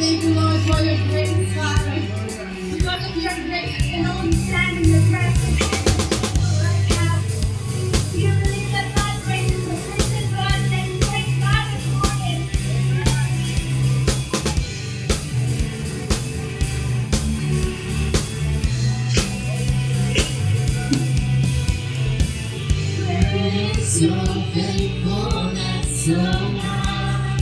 Thank you, Lord, for your grace, Father. Because of your grace, we can only stand in your presence right now. Do you believe that God's grace is sufficient for us? Then praise God this morning. Great is your faithfulness, so high.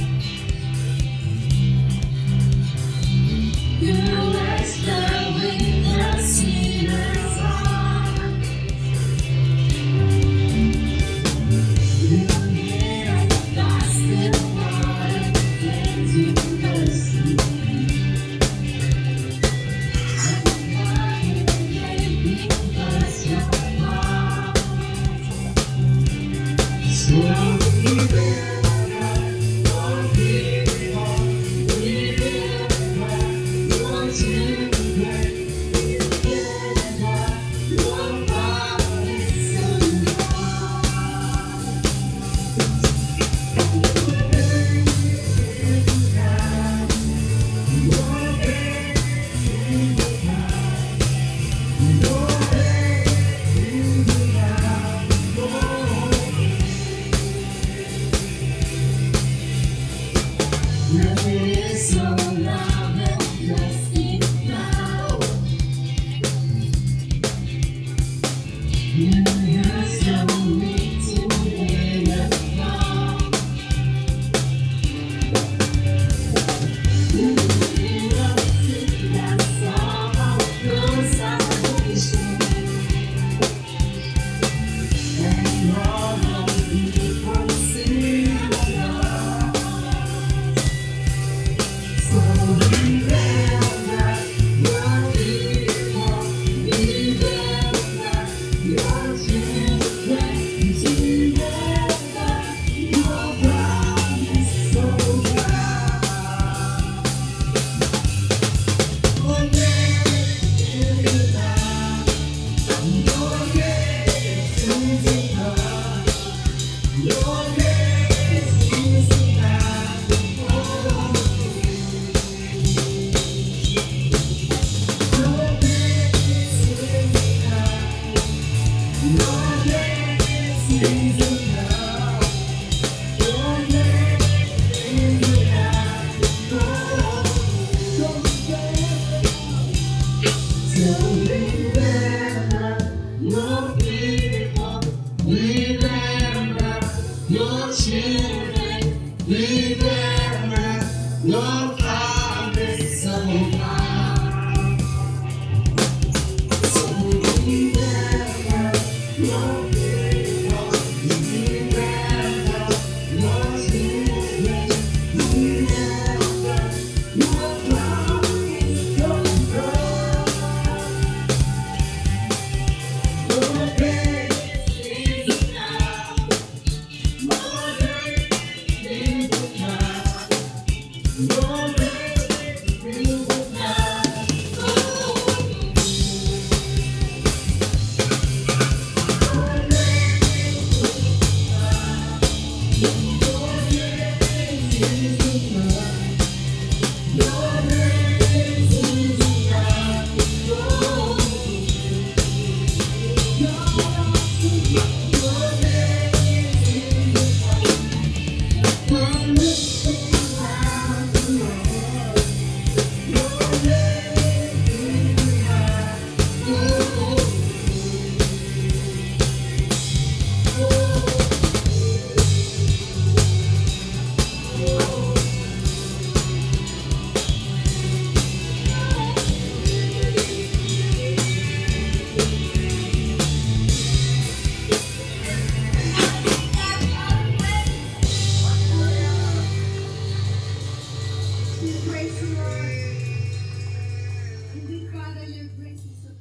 You rest there with the sinner's heart. You hear the gospel water into mercy. And the fire gave me first your heart. So Praise the Lord. Indeed, Father, your grace is